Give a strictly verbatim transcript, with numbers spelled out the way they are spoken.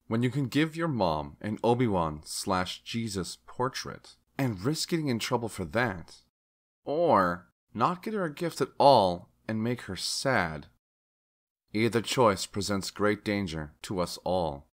when you can give your mom an Obi-Wan slash Jesus portrait and risk getting in trouble for that, or not get her a gift at all and make her sad. Either choice presents great danger to us all.